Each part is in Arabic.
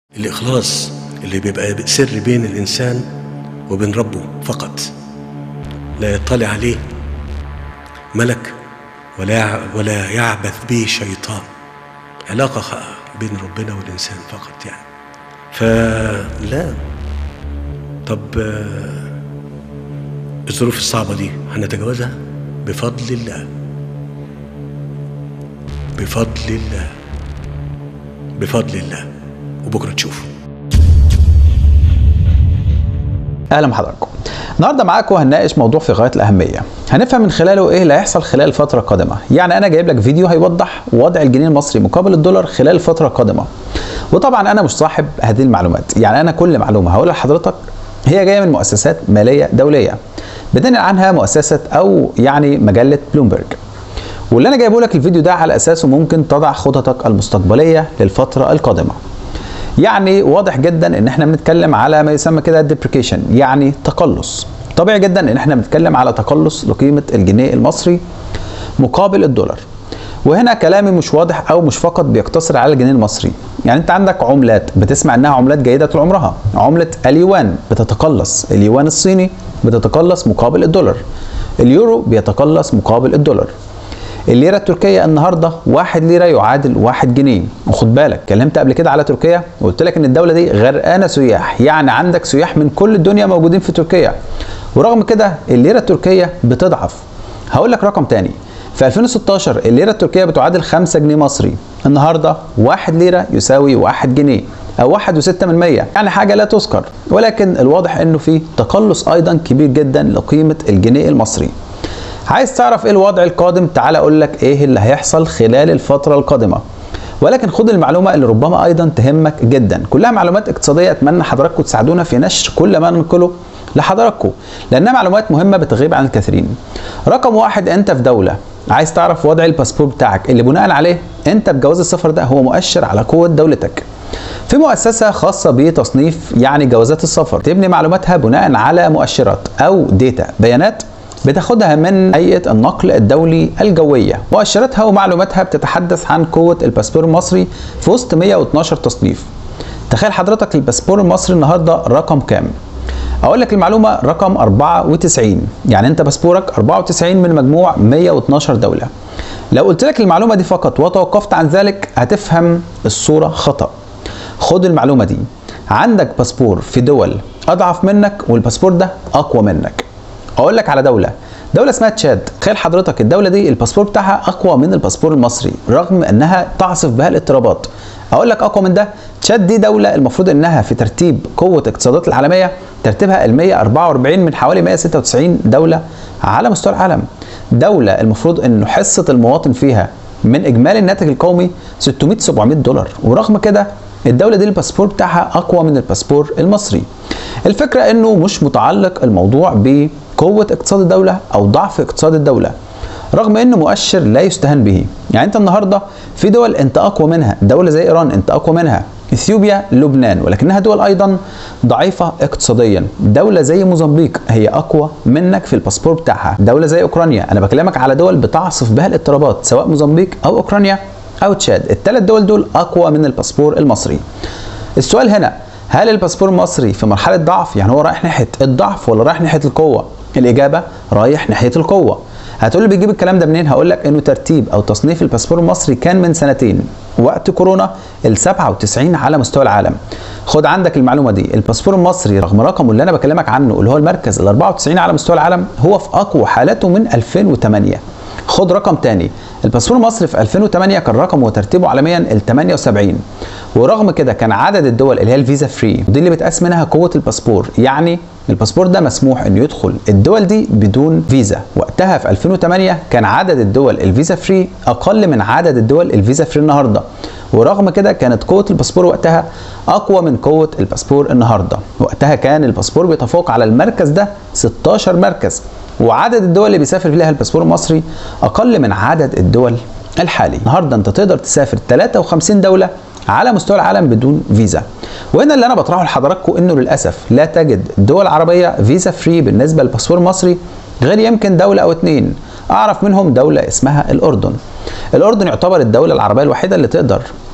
الإخلاص اللي بيبقى سر بين الإنسان وبين ربه فقط، لا يطلع عليه ملك ولا يعبث به شيطان، علاقة بين ربنا والإنسان فقط يعني. فلا طب الظروف الصعبة دي هنتجاوزها بفضل الله، بفضل الله، بفضل الله، وبكرة تشوفوا. اهلا بحضراتكم. النهارده معاكم هنناقش موضوع في غايه الاهميه، هنفهم من خلاله ايه اللي هيحصل خلال الفتره القادمه. يعني انا جايب لك فيديو هيوضح وضع الجنيه المصري مقابل الدولار خلال الفتره القادمه. وطبعا انا مش صاحب هذه المعلومات، يعني انا كل معلومه هقولها لحضرتك هي جايه من مؤسسات ماليه دوليه بتنقل عنها مؤسسه او يعني مجله بلومبرج. واللي انا جايبه لك الفيديو ده على اساسه ممكن تضع خططك المستقبليه للفتره القادمه. يعني واضح جدا ان احنا بنتكلم على ما يسمى كده ديبريكيشن، يعني تقلص. طبيعي جدا ان احنا بنتكلم على تقلص لقيمه الجنيه المصري مقابل الدولار. وهنا كلامي مش واضح او مش فقط بيقتصر على الجنيه المصري، يعني انت عندك عملات بتسمع انها عملات جيده طول عمرها. عمله اليوان بتتقلص، اليوان الصيني بتتقلص مقابل الدولار، اليورو بيتقلص مقابل الدولار. الليرة التركية النهاردة 1 ليرة يعادل 1 جنيه. وخد بالك كلمت قبل كده على تركيا وقلت لك ان الدولة دي غرقانة سياح، يعني عندك سياح من كل الدنيا موجودين في تركيا، ورغم كده الليرة التركية بتضعف. هقول لك رقم تاني، في 2016 الليرة التركية بتعادل 5 جنيه مصري، النهاردة 1 ليرة يساوي 1 جنيه او 1.6%، يعني حاجة لا تذكر. ولكن الواضح انه في تقلص ايضا كبير جدا لقيمة الجنيه المصري. عايز تعرف ايه الوضع القادم؟ تعال اقول لك ايه اللي هيحصل خلال الفترة القادمة. ولكن خد المعلومة اللي ربما ايضا تهمك جدا، كلها معلومات اقتصادية، اتمنى حضراتكم تساعدونا في نشر كل ما ننقله لحضراتكم، لانها معلومات مهمة بتغيب عن الكثيرين. رقم واحد، انت في دولة عايز تعرف وضع الباسبور بتاعك اللي بناء عليه انت بجواز السفر ده هو مؤشر على قوة دولتك. في مؤسسة خاصة بتصنيف يعني جوازات السفر تبني معلوماتها بناء على مؤشرات او ديتا، بيانات بتاخدها من هيئة النقل الدولي الجوية. مؤشراتها ومعلوماتها بتتحدث عن قوة الباسبور المصري في وسط 112 تصنيف. تخيل حضرتك الباسبور المصري النهاردة رقم كام؟ اقول لك المعلومة رقم 94، يعني انت باسبورك 94 من مجموع 112 دولة. لو قلت لك المعلومة دي فقط وتوقفت عن ذلك هتفهم الصورة خطأ. خد المعلومة دي، عندك باسبور في دول اضعف منك والباسبور ده اقوى منك. اقول لك على دولة اسمها تشاد. تخيل حضرتك الدولة دي الباسبور بتاعها اقوى من الباسبور المصري رغم انها تعصف بها الاضطرابات. اقول لك اقوى من ده، تشاد دي دولة المفروض انها في ترتيب قوة الاقتصادات العالمية ترتيبها ال 144 من حوالي 196 دولة على مستوى العالم. دولة المفروض انه حصة المواطن فيها من اجمالي الناتج القومي 600-700 دولار، ورغم كده الدولة دي الباسبور بتاعها اقوى من الباسبور المصري. الفكرة انه مش متعلق الموضوع بقوة اقتصاد الدولة او ضعف اقتصاد الدولة، رغم انه مؤشر لا يستهان به. يعني انت النهاردة في دول انت اقوى منها، دولة زي ايران انت اقوى منها، اثيوبيا، لبنان، ولكنها دول ايضا ضعيفة اقتصاديا. دولة زي موزمبيق هي اقوى منك في الباسبور بتاعها، دولة زي اوكرانيا، انا بكلمك على دول بتعصف بها الاضطرابات سواء موزمبيق او اوكرانيا او تشاد، الثلاث دول دول اقوى من الباسبور المصري. السؤال هنا، هل الباسبور المصري في مرحلة ضعف؟ يعني هو رايح ناحية الضعف ولا رايح ناحية القوة؟ الإجابة رايح ناحية القوة. هتقول لي بيجيب الكلام ده منين؟ هقول لك إنه ترتيب أو تصنيف الباسبور المصري كان من سنتين وقت كورونا ال 97 على مستوى العالم. خد عندك المعلومة دي، الباسبور المصري رغم رقمه اللي أنا بكلمك عنه اللي هو المركز ال 94 على مستوى العالم هو في أقوى حالاته من 2008. خد رقم تاني، الباسبور المصري في 2008 كان رقمه وترتيبه عالميا ال 78، ورغم كده كان عدد الدول اللي هي الفيزا فري ودي اللي بتقاس منها قوة الباسبور، يعني الباسبور ده مسموح انه يدخل الدول دي بدون فيزا. وقتها في 2008 كان عدد الدول الفيزا فري اقل من عدد الدول الفيزا فري النهارده، ورغم كده كانت قوة الباسبور وقتها اقوى من قوة الباسبور النهارده. وقتها كان الباسبور بيتفوق على المركز ده 16 مركز، وعدد الدول اللي بيسافر فيها الباسبور المصري اقل من عدد الدول الحالي. النهارده انت تقدر تسافر 53 دولة على مستوى العالم بدون فيزا. وهنا اللي انا بطرحه لحضراتكم انه للاسف لا تجد دول عربيه فيزا فري بالنسبه للباسبور المصري غير يمكن دوله او اتنين. اعرف منهم دوله اسمها الاردن. الاردن يعتبر الدوله العربيه الوحيده اللي تقدر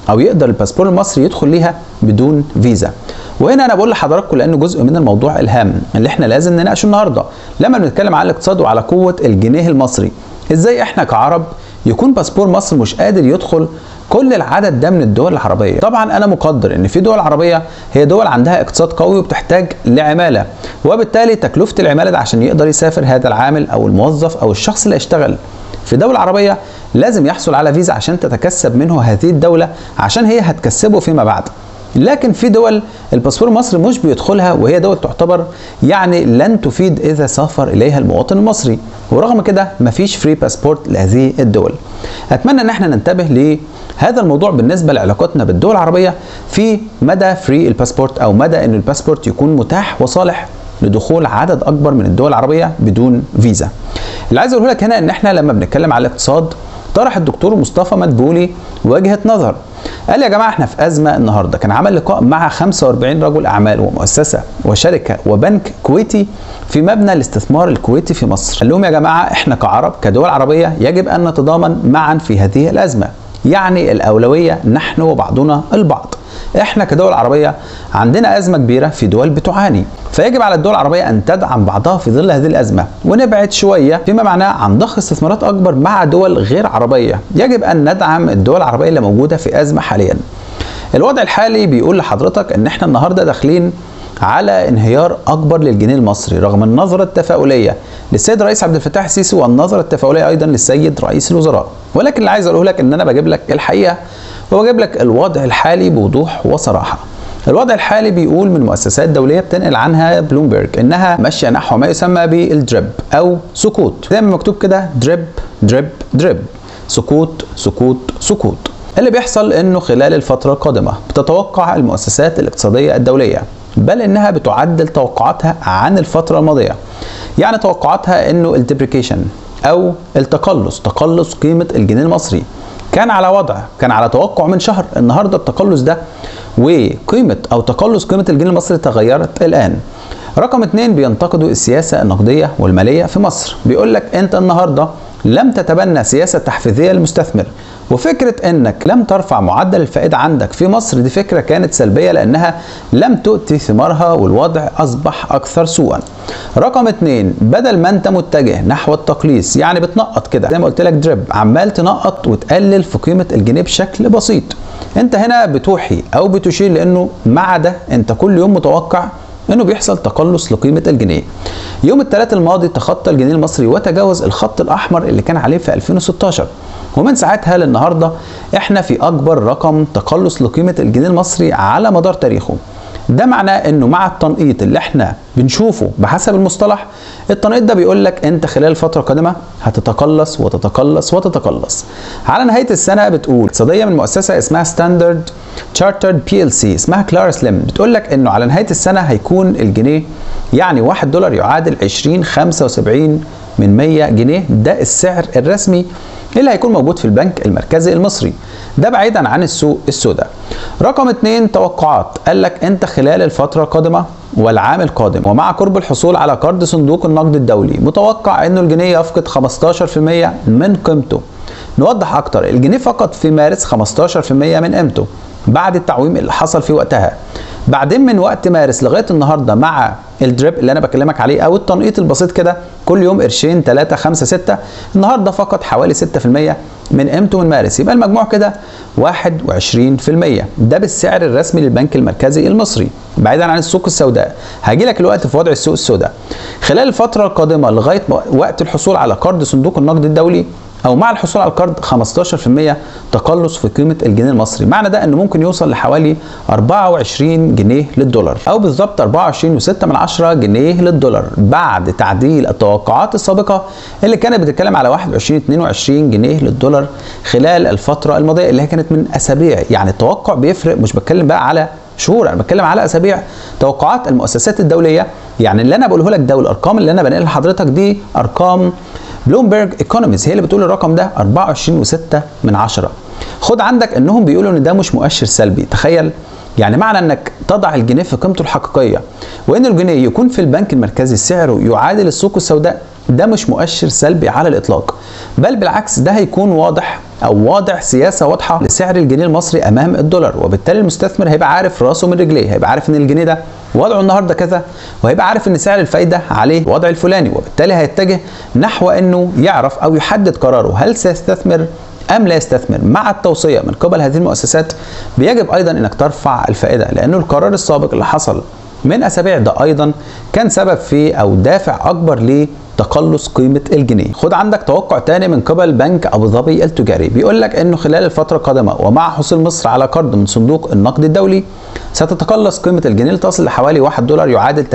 او يقدر الباسبور المصري يدخل ليها بدون فيزا. وهنا انا بقول لحضراتكم لانه جزء من الموضوع الهام اللي احنا لازم نناقشه النهارده لما بنتكلم على الاقتصاد وعلى قوه الجنيه المصري. ازاي احنا كعرب يكون باسبور مصر مش قادر يدخل كل العدد ده من الدول العربيه؟ طبعا انا مقدر ان في دول عربيه هي دول عندها اقتصاد قوي وبتحتاج لعماله، وبالتالي تكلفه العماله ده عشان يقدر يسافر هذا العامل او الموظف او الشخص اللي هيشتغل في دولة عربية لازم يحصل على فيزا عشان تتكسب منه هذه الدولة عشان هي هتكسبه فيما بعد. لكن في دول الباسبور المصري مش بيدخلها، وهي دول تعتبر يعني لن تفيد إذا سافر إليها المواطن المصري، ورغم كده مفيش فري باسبورت لهذه الدول. أتمنى إن احنا ننتبه لهذا الموضوع بالنسبة لعلاقتنا بالدول العربية في مدى فري الباسبورت أو مدى إن الباسبورت يكون متاح وصالح لدخول عدد أكبر من الدول العربية بدون فيزا. اللي عايز اقوله لك هنا ان احنا لما بنتكلم على الاقتصاد طرح الدكتور مصطفى مدبولي وجهة نظر. قال يا جماعه احنا في ازمه. النهارده كان عمل لقاء مع 45 رجل اعمال ومؤسسه وشركه وبنك كويتي في مبنى الاستثمار الكويتي في مصر. قال لهم يا جماعه احنا كعرب كدول عربيه يجب ان نتضامن معا في هذه الازمه، يعني الاولويه نحن وبعضنا البعض. احنا كدول عربيه عندنا ازمه كبيره في دول بتعاني، فيجب على الدول العربيه ان تدعم بعضها في ظل هذه الازمه، ونبعد شويه فيما معناه عن ضخ استثمارات اكبر مع دول غير عربيه. يجب ان ندعم الدول العربيه اللي موجوده في ازمه حاليا. الوضع الحالي بيقول لحضرتك ان احنا النهارده داخلين على انهيار اكبر للجنيه المصري رغم النظره التفاؤليه للسيد الرئيس عبد الفتاح السيسي والنظره التفاؤليه ايضا للسيد رئيس الوزراء. ولكن اللي عايز اقوله لك ان انا بجيب لك الحقيقه وبجيب لك الوضع الحالي بوضوح وصراحه. الوضع الحالي بيقول من مؤسسات دوليه بتنقل عنها بلومبرج انها ماشيه نحو ما يسمى بالدريب او سكوت، زي ما مكتوب كده دريب دريب دريب، سكوت سكوت سكوت. اللي بيحصل انه خلال الفتره القادمه بتتوقع المؤسسات الاقتصاديه الدوليه بل انها بتعدل توقعاتها عن الفتره الماضيه. يعني توقعاتها انه الديبريكيشن او تقلص قيمه الجنيه المصري كان على توقع من شهر. النهارده التقلص ده وقيمه او تقلص قيمه الجنيه المصري تغيرت الان. رقم 2 بينتقدوا السياسه النقديه والماليه في مصر. بيقول لك انت النهارده لم تتبنى سياسه تحفيزيه للمستثمر، وفكره انك لم ترفع معدل الفائده عندك في مصر دي فكره كانت سلبيه لانها لم تؤتي ثمارها والوضع اصبح اكثر سوءا. رقم 2 بدل ما انت متجه نحو التقليص، يعني بتنقط كده زي ما قلت لك دريب، عمال تنقط وتقلل في قيمه الجنيه بشكل بسيط. انت هنا بتوحي او بتشير لانه مع ده انت كل يوم متوقع انه بيحصل تقلص لقيمه الجنيه. يوم الثلاث الماضي تخطى الجنيه المصري وتجاوز الخط الاحمر اللي كان عليه في 2016، ومن ساعتها للنهارده احنا في اكبر رقم تقلص لقيمه الجنيه المصري على مدار تاريخه. ده معناه انه مع التنقيط اللي احنا بنشوفه بحسب المصطلح، التنقيط ده بيقول لك انت خلال الفتره القادمه هتتقلص وتتقلص وتتقلص. على نهايه السنه بتقول اقتصاديه من مؤسسه اسمها ستاندرد تشارترد PLC اسمها كلارا سليم، بتقول لك انه على نهايه السنه هيكون الجنيه يعني 1 دولار يعادل 20.75 جنيه. ده السعر الرسمي اللي هيكون موجود في البنك المركزي المصري، ده بعيدا عن السوق السوداء. رقم 2 توقعات، قال لك انت خلال الفترة القادمة والعام القادم ومع قرب الحصول على قرض صندوق النقد الدولي متوقع انه الجنيه يفقد 15% من قيمته. نوضح اكتر، الجنيه فقد في مارس 15% من قيمته بعد التعويم اللي حصل في وقتها. بعدين من وقت مارس لغايه النهارده مع الدريب اللي انا بكلمك عليه او التنقيط البسيط كده كل يوم قرشين 3 5 6، النهارده فقط حوالي 6% من قيمته من مارس، يبقى المجموع كده 21%. ده بالسعر الرسمي للبنك المركزي المصري بعيدا عن السوق السوداء. هاجي لك الوقت في وضع السوق السوداء خلال الفتره القادمه لغايه وقت الحصول على قرض صندوق النقد الدولي او مع الحصول على القرض 15% تقلص في قيمه الجنيه المصري. معنى ده انه ممكن يوصل لحوالي 24 جنيه للدولار او بالظبط 24.6 جنيه للدولار بعد تعديل التوقعات السابقه اللي كانت بتتكلم على 21-22 جنيه للدولار خلال الفتره الماضيه اللي هي كانت من اسابيع. يعني التوقع بيفرق، مش بتكلم بقى على شهور، انا بتكلم على اسابيع. توقعات المؤسسات الدوليه يعني اللي انا بقوله لك ده والارقام اللي انا بنقلها لحضرتك دي ارقام بلومبرج ايكونوميز هي اللي بتقول الرقم ده 24.6. خد عندك انهم بيقولوا ان ده مش مؤشر سلبي. تخيل يعني معنى انك تضع الجنيه في قيمته الحقيقيه وان الجنيه يكون في البنك المركزي سعره يعادل السوق السوداء، ده مش مؤشر سلبي على الاطلاق، بل بالعكس ده هيكون واضح او واضع سياسه واضحه لسعر الجنيه المصري امام الدولار، وبالتالي المستثمر هيبقى عارف راسه من رجليه، هيبقى عارف ان الجنيه ده وضعه النهارده كذا، وهيبقى عارف ان سعر الفايده عليه وضع الفلاني، وبالتالي هيتجه نحو انه يعرف او يحدد قراره هل سيستثمر ام لا يستثمر. مع التوصيه من قبل هذه المؤسسات بيجب ايضا انك ترفع الفائده، لانه القرار السابق اللي حصل من اسابيع ده ايضا كان سبب في او دافع اكبر لتقلص قيمه الجنيه. خد عندك توقع تاني من قبل بنك ابو ظبي التجاري، بيقول لك انه خلال الفتره القادمه ومع حصول مصر على قرض من صندوق النقد الدولي ستتقلص قيمه الجنيه لتصل لحوالي 1 دولار يعادل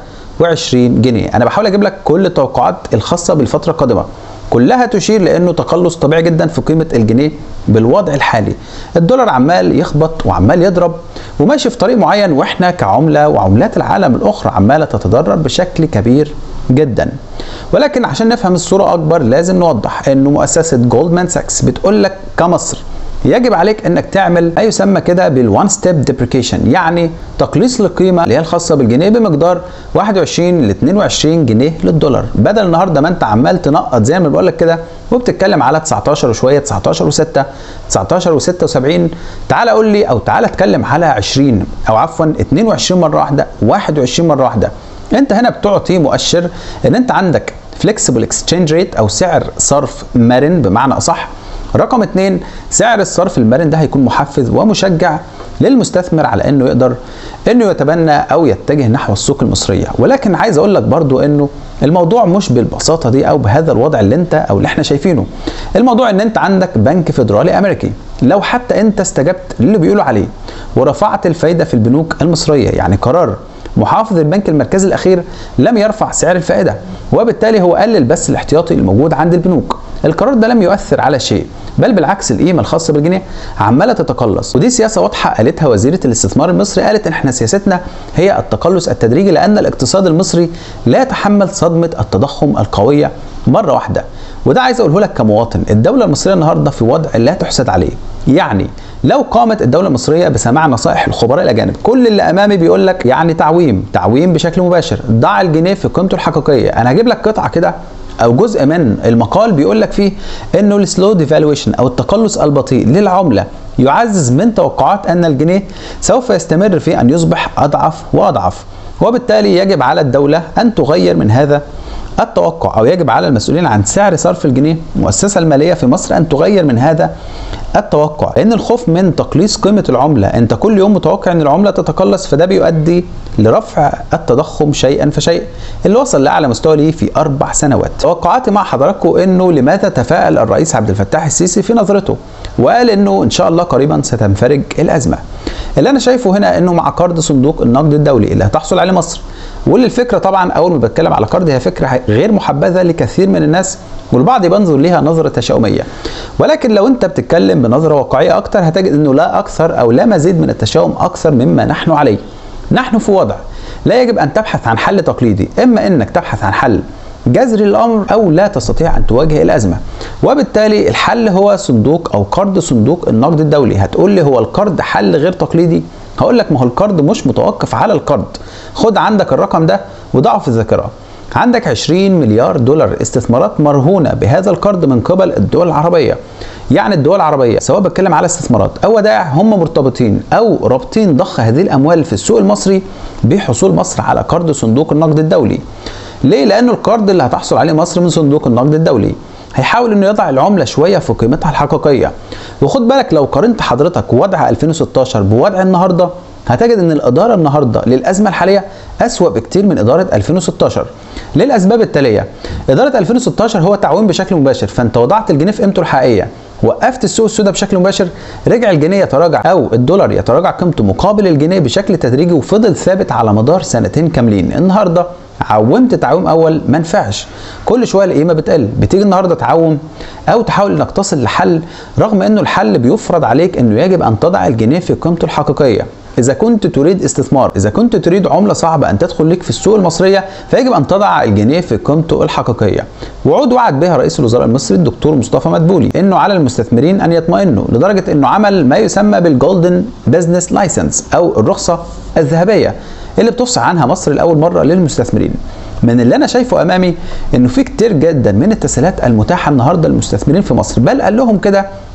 23 جنيه. انا بحاول اجيب لك كل التوقعات الخاصه بالفتره القادمه، كلها تشير لانه تقلص طبيعي جدا في قيمه الجنيه بالوضع الحالي. الدولار عمال يخبط وعمال يضرب وماشي في طريق معين، واحنا كعمله وعملات العالم الاخرى عماله تتضرر بشكل كبير جدا. ولكن عشان نفهم الصوره اكبر لازم نوضح انه مؤسسه جولدمان ساكس بتقول لك كمصر يجب عليك انك تعمل ما يسمى كده بالوان ستيب ديبريكيشن، يعني تقليص للقيمه اللي هي الخاصه بالجنيه بمقدار 21 ل 22 جنيه للدولار، بدل النهارده ما انت عمال تنقط زي ما بقول لك كده وبتتكلم على 19 وشويه، 19 و6، 19 و76. تعالى قول لي او تعالى اتكلم على 20 او عفوا 22 مره واحده، 21 مره واحده. انت هنا بتعطي مؤشر ان انت عندك فليكسبل اكسشينج ريت او سعر صرف مرن بمعنى اصح. رقم 2، سعر الصرف المرن ده هيكون محفز ومشجع للمستثمر على انه يقدر انه يتبنى او يتجه نحو السوق المصريه. ولكن عايز اقول لك برضو انه الموضوع مش بالبساطه دي او بهذا الوضع اللي انت او اللي احنا شايفينه. الموضوع ان انت عندك بنك فيدرالي امريكي، لو حتى انت استجبت للي بيقولوا عليه ورفعت الفايده في البنوك المصريه، يعني قرار محافظ البنك المركزي الاخير لم يرفع سعر الفائده، وبالتالي هو قلل بس الاحتياطي الموجود عند البنوك. القرار ده لم يؤثر على شيء، بل بالعكس القيمه الخاصه بالجنيه عماله تتقلص، ودي سياسه واضحه قالتها وزيره الاستثمار المصري، قالت ان احنا سياستنا هي التقلص التدريجي لان الاقتصاد المصري لا يتحمل صدمه التضخم القويه مره واحده. وده عايز اقوله لك كمواطن، الدوله المصريه النهارده في وضع لا تحسد عليه. يعني لو قامت الدوله المصريه بسماع نصائح الخبراء الاجانب، كل اللي امامي بيقول لك يعني تعويم بشكل مباشر، ضع الجنيه في قيمته الحقيقيه. انا هجيب لك قطعه كده او جزء من المقال بيقول لك فيه انه السلو ديفالويشن او التقلص البطيء للعمله يعزز من توقعات ان الجنيه سوف يستمر في ان يصبح اضعف واضعف، وبالتالي يجب على الدوله ان تغير من هذا التوقع، او يجب على المسؤولين عن سعر صرف الجنيه المؤسسه الماليه في مصر ان تغير من هذا التوقع، لان الخوف من تقليص قيمه العمله، انت كل يوم متوقع ان العمله تتقلص، فده بيؤدي لرفع التضخم شيئا فشيئا اللي وصل لاعلى مستوى ليه في 4 سنوات. توقعاتي مع حضراتكم انه لماذا تفاءل الرئيس عبد الفتاح السيسي في نظرته وقال انه ان شاء الله قريبا ستنفرج الازمه. اللي انا شايفه هنا انه مع قرض صندوق النقد الدولي اللي هتحصل عليه مصر، واللي الفكره طبعا اول ما بتكلم على قرض هي فكره غير محبذه لكثير من الناس والبعض بينظر ليها نظره تشاؤميه، ولكن لو انت بتتكلم بنظره واقعيه اكتر هتجد انه لا اكثر او لا مزيد من التشاؤم اكثر مما نحن عليه. نحن في وضع لا يجب ان تبحث عن حل تقليدي، اما انك تبحث عن حل جذري للامر او لا تستطيع ان تواجه الازمه، وبالتالي الحل هو صندوق او قرض صندوق النقد الدولي. هتقول لي هو القرض حل غير تقليدي؟ هقول لك ما هو القرض مش متوقف على القرض. خد عندك الرقم ده وضعه في الذاكره، عندك 20 مليار دولار استثمارات مرهونه بهذا القرض من قبل الدول العربيه. يعني الدول العربيه سواء بتكلم على استثمارات او ودائع هم مرتبطين او رابطين ضخ هذه الاموال في السوق المصري بحصول مصر على قرض صندوق النقد الدولي. ليه؟ لانه القرض اللي هتحصل عليه مصر من صندوق النقد الدولي هيحاول انه يضع العمله شويه في قيمتها الحقيقيه. وخد بالك لو قارنت حضرتك وضع 2016 بوضع النهارده هتجد ان الاداره النهارده للازمه الحاليه اسوأ بكتير من اداره 2016 للاسباب التاليه. اداره 2016 هو تعويم بشكل مباشر، فانت وضعت الجنيه في قيمته الحقيقيه، وقفت السوق السوداء بشكل مباشر، رجع الجنيه يتراجع او الدولار يتراجع قيمته مقابل الجنيه بشكل تدريجي وفضل ثابت على مدار 2 سنين كاملين. النهارده عومت تعويم اول ما نفعش، كل شويه القيمه بتقل، بتيجي النهارده تعوم او تحاول انك تصل لحل، رغم انه الحل بيفرض عليك انه يجب ان تضع الجنيه في قيمته الحقيقيه. إذا كنت تريد استثمار، إذا كنت تريد عملة صعبة أن تدخل لك في السوق المصرية، فيجب أن تضع الجنيه في قيمته الحقيقية. وعود وعد بها رئيس الوزراء المصري الدكتور مصطفى مدبولي إنه على المستثمرين أن يطمئنوا، لدرجة إنه عمل ما يسمى بالجولدن بزنس لايسنس أو الرخصة الذهبية اللي بتفصح عنها مصر لأول مرة للمستثمرين. من اللي أنا شايفه أمامي إنه في كتير جدا من التسهيلات المتاحة النهارده للمستثمرين في مصر، بل قال لهم كده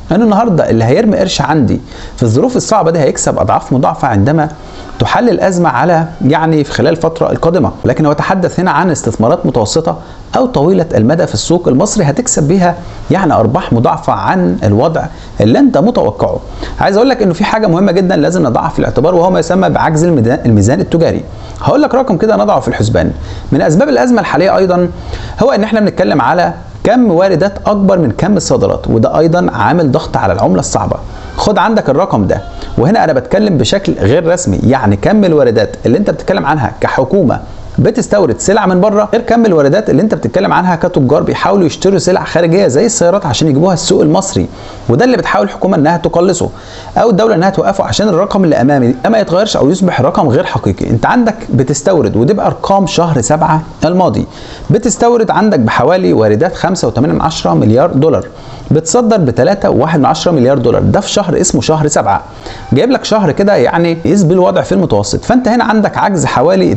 ان النهارده اللي هيرمي قرش عندي في الظروف الصعبه دي هيكسب اضعاف مضاعفه عندما تحل الازمه على في خلال الفتره القادمه. لكن هو تحدث هنا عن استثمارات متوسطه او طويله المدى في السوق المصري هتكسب بيها ارباح مضاعفه عن الوضع اللي انت متوقعه. عايز اقول لك انه في حاجه مهمه جدا لازم نضعها في الاعتبار، وهو ما يسمى بعجز الميزان التجاري. هقول لك رقم كده نضعه في الحسبان. من اسباب الازمه الحاليه ايضا هو ان احنا بنتكلم على كم واردات اكبر من كم الصادرات، وده ايضا عامل ضغط على العمله الصعبه. خد عندك الرقم ده، وهنا انا بتكلم بشكل غير رسمي، يعني كم الواردات اللي انت بتتكلم عنها كحكومه بتستورد سلع من بره غير كم الواردات اللي انت بتتكلم عنها كتجار بيحاولوا يشتروا سلع خارجيه زي السيارات عشان يجيبوها السوق المصري. وده اللي بتحاول الحكومه انها تقلصه او الدوله انها توقفه عشان الرقم اللي امامي ما يتغيرش او يصبح رقم غير حقيقي. انت عندك بتستورد، ودي بارقام شهر 7 الماضي، بتستورد عندك بحوالي واردات 5.8 مليار دولار، بتصدر ب 3.1 مليار دولار. ده في شهر اسمه شهر 7. جايب لك شهر كده يسبي الوضع في المتوسط. فانت هنا عندك عجز حوالي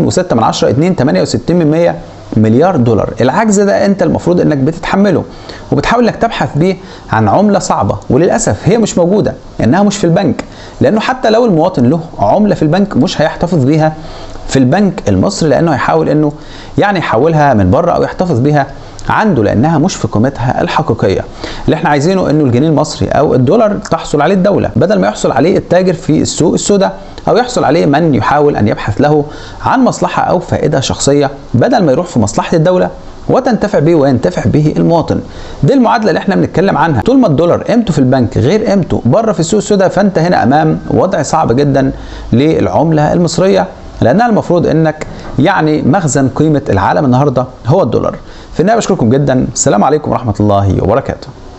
2.68 مليار دولار. العجز ده انت المفروض انك بتتحمله وبتحاول انك تبحث بيه عن عمله صعبه، وللاسف هي مش موجوده، انها مش في البنك، لانه حتى لو المواطن له عمله في البنك مش هيحتفظ بيها في البنك المصري، لانه هيحاول انه يحولها من بره او يحتفظ بيها عنده، لانها مش في قيمتها الحقيقيه. اللي احنا عايزينه انه الجنيه المصري او الدولار تحصل عليه الدوله، بدل ما يحصل عليه التاجر في السوق السوداء، او يحصل عليه من يحاول ان يبحث له عن مصلحه او فائده شخصيه، بدل ما يروح في مصلحه الدوله وتنتفع به وينتفع به المواطن. دي المعادله اللي احنا بنتكلم عنها. طول ما الدولار قيمته في البنك غير قيمته بره في السوق السوداء، فانت هنا امام وضع صعب جدا للعمله المصريه، لانها المفروض انك مخزن قيمه العالم النهارده هو الدولار. في النهايه بشكركم جدا، السلام عليكم ورحمه الله وبركاته.